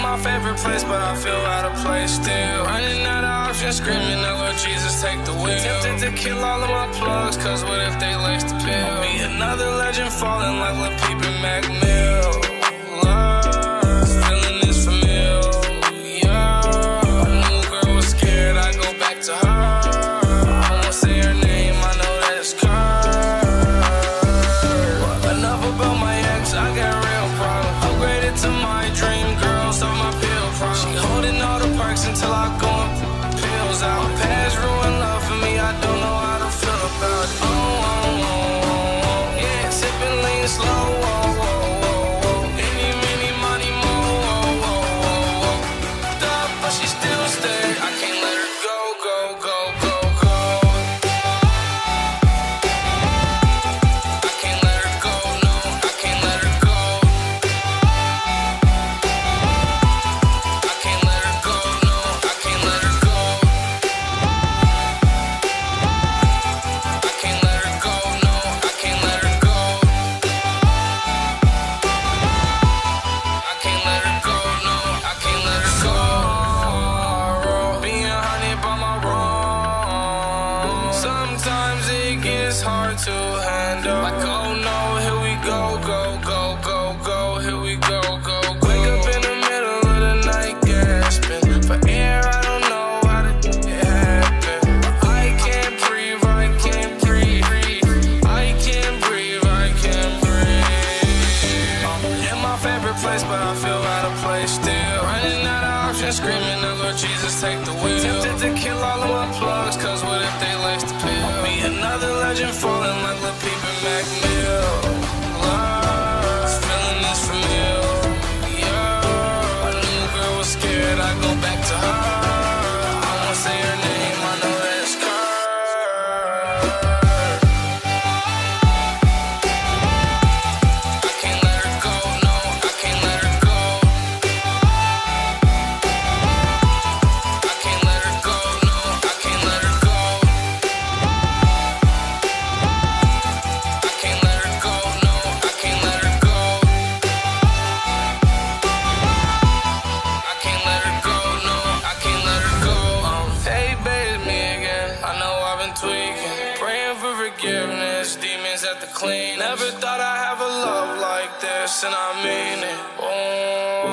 my favorite place, but I feel out of place still. Running out of options, screaming out, Lord Jesus, take the wheel. Tempted to kill all of my plugs, cause what if they lace the pill? Be another legend falling like Lil Peep and Mac Mill. Love, feeling this familiar. My new girl was scared, I go back to her. I won't say her name, I know that it's Kurt. Enough about my ex, I got real problems. Upgraded to my dream girl, so my pill problem. She holding all the perks until I go and pills out. My past ruined love for me, I don't know how to feel about it. Oh, oh, oh, oh. Yeah, sipping lean slow. Oh, oh, oh, oh. Any, many, money, more. Oh, oh, oh, oh. Duh, but she still stays. I can't let her go, go, go, go, go. I can't let her go, no, I can't let her go. I can't let her go, no, I can't let her go. I can't let her go, no, I can't let her go. I can't let her go, no, I can't let her go. Being haunted by my wrong. Sometimes it gets hard to handle. Like, oh no, here we go, go, go, go, go, here we go, go, go. Wake up in the middle of the night, gasping for air. I don't know how to it happen. I can't breathe, I can't breathe. I can't breathe, I can't breathe. I'm in my favorite place, but I feel out of place still. Running out of options, screaming out, Lord Jesus, take the wheel. Tempted to kill all of my plugs, cause what if they lace the pill? Be another legend falling like Lil Peep and Mac Mill. Love, feeling this familiar. My new girl was scared, I go back to her. I won't say her name, I know that it's Kurt. I can't let her go, no, I can't let her go. I can't let her go, no, I can't let her go. I can't let her go, no, I can't let her go. I can't let her go, no, I can't let her go. Hey babe, it's me again. I know I've been tweaking, praying for forgiveness, demons at the clean. Never thought I'd have a love like this, and I mean it. Oh,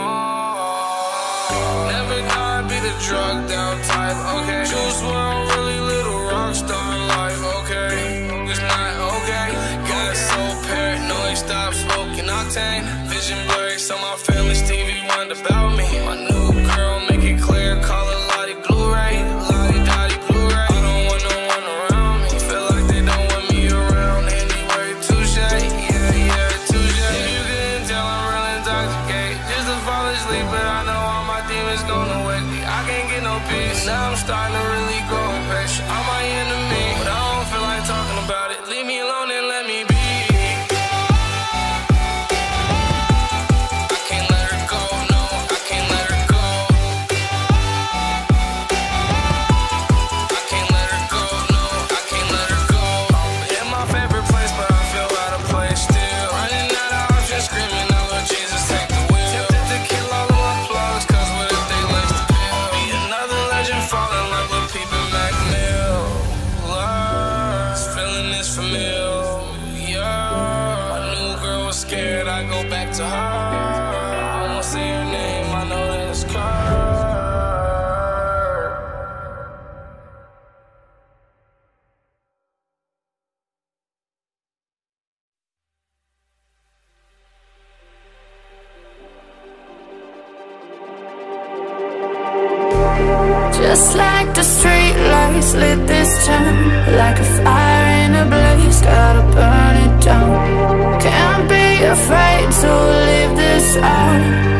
never thought I'd be the drugged out type. Okay, juice world, really little rock star life. Okay, it's not okay. Got so paranoid, stop smoking octane. Vision blurry, so my family's TV wondered about me. My new girl, make it clear, call her Lottie Blu-ray. Lottie Dottie Blu-ray. I don't want no one around me. Feel like they don't want me around anyway. Touche, yeah, yeah, touche. If you couldn't tell, I'm real intoxicated. Just to fall asleep, but I know all my demons gonna wake me. I can't get no peace. Now I'm starting to really grow impatient. I'm my enemy, but I don't feel like talking about it. Leave me alone and let me be. I can't let her go, no, I can't let her go. I can't let her go, no, I can't let her go. In my favorite place, but I feel out of place still. Running out of options, screaming out, Lord Jesus, take the wheel. Tempted to kill all of my plugs, cause what if they lace the pill? Be another legend falling like Lil Peep and Mac Mill. Love, feeling this familiar. My new girl was scared, I go back to her. I won't say her name, I know that it's Kurt. Just like the street lights lit this town, like a fire in a blaze, gotta burn it down. Can't be afraid to leave this out.